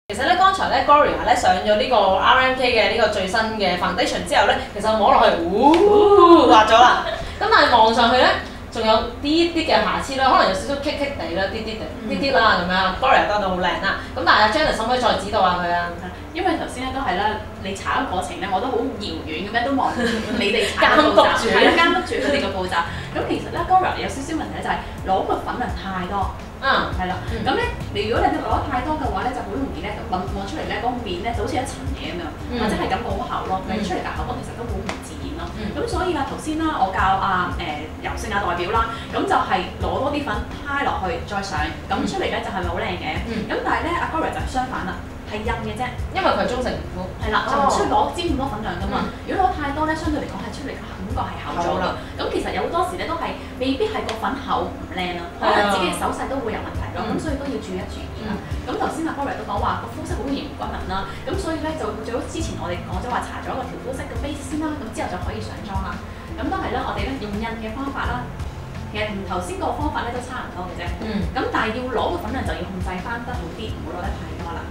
其實咧，剛才咧 Gloria 咧上咗呢個 RMK 嘅呢個最新嘅 foundation 之後咧，其實我摸落去，滑咗啦。咁但係望上去咧，仲有啲嘅瑕疵啦，可能有少少棘棘地啦，啲啦咁樣。Gloria 得到好靚啦。咁但係阿 Janice 可唔可以再指導下佢啊？ 因為頭先咧都係啦，你搽嘅過程咧，我都好遙遠咁樣都望住你哋搽嘅步驟，係監督住佢哋嘅步驟。咁其實咧 Gloria 有少少問題咧，就係攞個粉量太多。係啦，咁咧，如果你攞得太多嘅話咧，就好容易咧望出嚟咧嗰個面咧就好似一層嘢咁樣，或者係感覺好厚咯，出嚟嘅效果其實都好唔自然咯。咁所以啦，頭先啦，我教柔性代表啦，咁就係攞多啲粉揩落去再上，咁出嚟咧就係咪好靚嘅？咁但係咧阿 Gloria 就係相反啦。係印嘅啫， 因為佢係中性皮膚， 係啦，就唔需要攞沾咁多粉量噶嘛。如果攞太多咧，相對嚟講係出嚟嘅感覺係厚咗啦。咁其實有好多時咧都係未必係個粉厚唔靚啦，可能自己嘅手勢都會有問題咯。咁所以都要注意啦。咁頭先阿 Gloria 都講話個膚色好嚴唔均勻啦，咁所以咧就最好之前我哋講咗話搽咗一個調膚色嘅 base 先啦，咁之後就可以上妝啦。咁都係啦，我哋咧用印嘅方法啦，其實同頭先個方法咧都差唔多嘅啫。咁但係要攞個粉量就要控制翻得好啲，唔好攞得太多啦。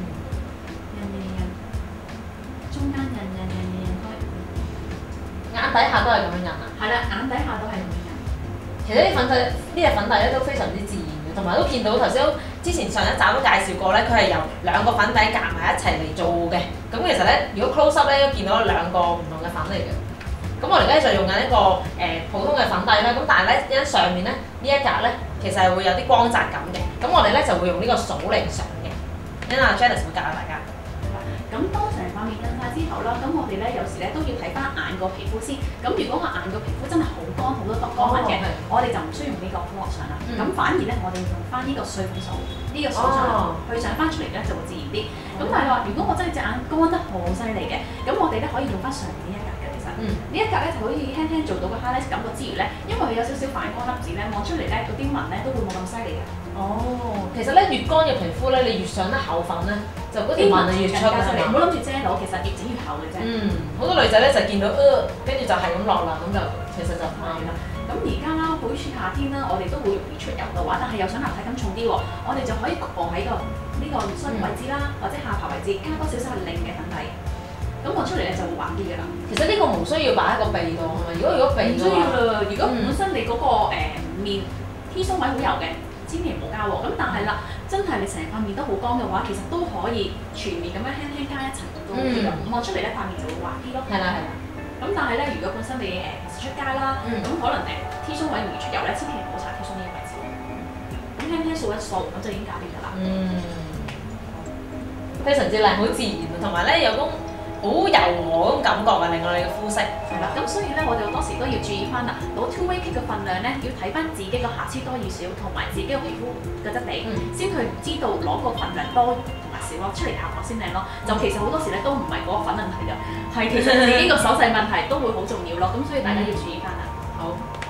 中間印開， 眼底下都係咁樣印啊？ 係啦，眼底下都係咁樣印。 其實啲粉底呢隻粉底咧都非常之自然嘅，同埋都見到頭先之前上一集都介紹過咧，佢係由兩個粉底夾埋一齊嚟做嘅。咁其實咧，如果 close up 咧都見到兩個唔同嘅粉嚟嘅。咁我哋咧就用緊一個普通嘅粉底啦。咁但係咧，因上面咧呢一格咧其實係會有啲光澤感嘅。咁我哋咧就會用呢個掃嚟上嘅。因阿 Janice 會教下大家。 咁當成塊面印晒之後啦，咁我哋咧有時咧都要睇翻眼個皮膚先。咁如果個眼個皮膚真係好乾好多毒光紋嘅，我哋就唔需要用呢個科學上啦。咁反而咧，我哋用翻呢個碎粉掃，呢個掃上去上翻出嚟咧就會自然啲。咁但係話，如果我真係隻眼乾得好犀利嘅，咁我哋咧可以用翻上面呢一格嘅。其實呢一格咧就可以輕輕做到個 highlight 感覺之餘咧，因為佢有少少反光粒子咧，望出嚟咧嗰啲紋咧都會冇咁犀利嘅。 其實咧越乾嘅皮膚咧，你越上得厚粉咧，就嗰條紋就越出㗎嘛。 唔好諗住遮到，其實越整越厚嘅啫。 好多女仔咧就見到跟住就係咁落啦，咁就其實就唔啱啦。 咁而家啦，好似夏天啦，我哋都會容易出油嘅話，但係又想立體感重啲喎，我哋就可以焗喺呢個腮位置啦，或者下巴位置加多少少係另嘅粉底，咁我出嚟咧就會滑啲㗎啦。 其實呢個唔需要擺喺個鼻度係咪？如果鼻唔需要啦，如果本身你嗰個面 T 鬆位好油嘅，千祈唔好加喎。咁但係啦，真係你成塊面都好乾嘅話，其實都可以全面咁樣輕輕加一層都 OK 㗎。咁我出嚟咧塊面就會滑啲咯。 係啦。 咁但係咧，如果本身你平時出街啦，咁可能T 鬆位容易出油咧，千祈唔好搽 T 鬆呢個位置。咁輕輕掃一掃，咁就已經搞掂㗎啦。 非常之靚，好自然同埋咧有種好柔和嗰種感覺啊，令到你嘅膚色係啦。咁所以咧，我哋好多時都要注意翻啦，攞 2-way kit 嘅份量咧，要睇翻自己個瑕疵多與少，同埋自己個皮膚嘅質地，先去知道攞個份量多同埋少咯，出嚟效果先靚咯。就其實好多時咧都唔係嗰個粉問題㗎，係其實自己個手勢問題都會好重要咯。咁所以大家要注意翻啦。 好。